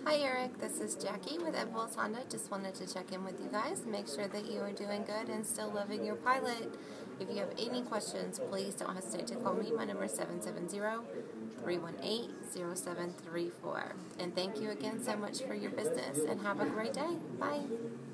Hi Eric, this is Jackie with Ed Bulls Honda. Just wanted to check in with you guys, make sure that you are doing good and still loving your Pilot. If you have any questions, please don't hesitate to call me. My number is 770-318-0734. And thank you again so much for your business and have a great day. Bye.